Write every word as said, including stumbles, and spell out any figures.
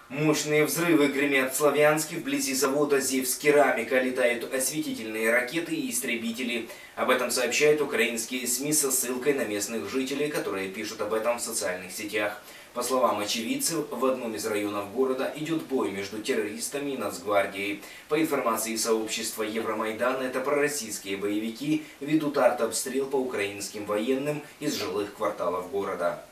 Мощные взрывы гремят в Славянске, вблизи завода «Зевскерамика» летают осветительные ракеты и истребители. Об этом сообщают украинские СМИ со ссылкой на местных жителей, которые пишут об этом в социальных сетях. По словам очевидцев, в одном из районов города идет бой между террористами и Нацгвардией. По информации сообщества Евромайдан, это пророссийские боевики ведут артобстрел по украинским военным из жилых кварталов города.